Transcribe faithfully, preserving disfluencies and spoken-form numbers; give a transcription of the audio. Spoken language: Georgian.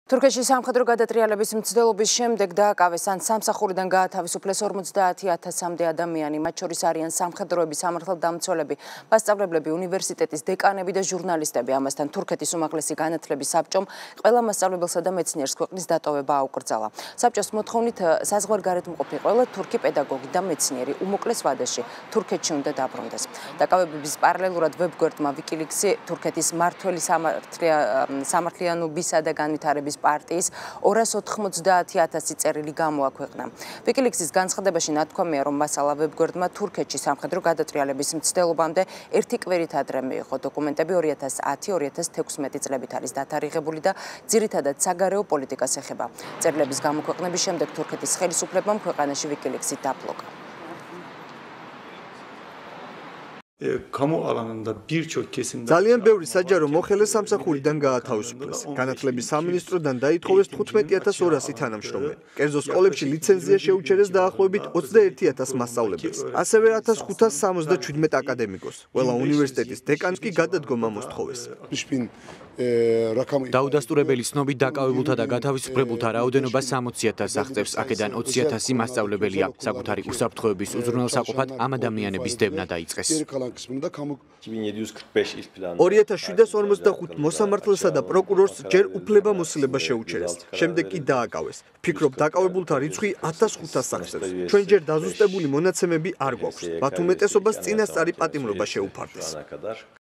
თურქეთში სამხედრო გადატრიალების მცდელობის შემდეგ დააკავეს ან სამსახურიდან გაათავისუფლეს ორმოცდაათი ათასამდე ადამიანი, მათ შორის არიან სამხედროები, სამართალდამცველები, მასწავლებლები, უნივერსიტეტის დეკანები და ჟურნალისტები. Ამასთან თურქეთის უმაღლესი განათლების საბჭომ ყველა მასწავლებელსა და მეცნიერს ქვეყნის დატოვება აუკრძალა. საბჭოს მოთხოვნით საზღვარგარეთმყოფი ყველა თურქი პედაგოგი და მეცნიერი უმოკლეს ვადაში თურქეთში უნდა დაბრუნდეს. დაკავებების პარალელურად ვებგვერდმა ვიკილիქსი თურქეთის მართველი სამართლიანობისა და განვითარების პარტიის ორას ოთხმოცდაათი ათასი წერილი გამოაქვეყნა. ვიკილիქსის განცხადებაში ნათქვამია, რომ მასალა ვებგვერდმა თურქეთში სამხედრო გადატრიალების მცდელობამდე ერთი კვირით ადრე მიიღო. დოკუმენტები ორი ათას ათი ორი ათას თექვსმეტი წლებით არის დათარიღებული და ძირითადად საგარეო პოლიტიკას ეხება. წერილების გამოქვეყნების შემდეგ თურქეთის ხელისუფლებამ ქვეყანაში ვიკილիქსი დაბლოკა. ძალიან ბევრი საჯარო მოხელე სამსახურიდან გაათავისუფლეს. განათლების სამინისტროდან დაითხოვეს თხუთმეტი ათას ორასი თანამშრომელი. კერძო სკოლებში ლიცენზია შეუჩერეს დაახლოებით ოცდაერთი ათას მასწავლებელს. ასევე ათას ხუთას სამოცდაჩვიდმეტ აკადემიკოს. ყველა უნივერსიტეტის დეკანს კი გადადგომა მოსთხოვეს. დაუდასტურებელი ცნობით დაკავებულთა და გათავისუფლებულთა რაოდენობა სამოცი ათასს აღწევს. აქედან ოცი ათასი მასწავლებელია. საკუთარი უსაფრთხოების უზრუნველსაყოფად ამ ადამიანების დევნა დაიწყეს. ორი ათას შვიდას ორმოცდახუთ მოსამართლესა და პროკურორს ჯერ უფლებამოსილება შეუჩერეს. შემდეგ კი დააკავეს. ფიქრობ, დაკავებულთა რიცხვი ათას ხუთას აღწევს. ჩვენ ჯერ დაზუსტებული მონაცემები არ გვაქვს. მათ უმეტესობას წინასწარი პატიმრობა შეუფარდეს.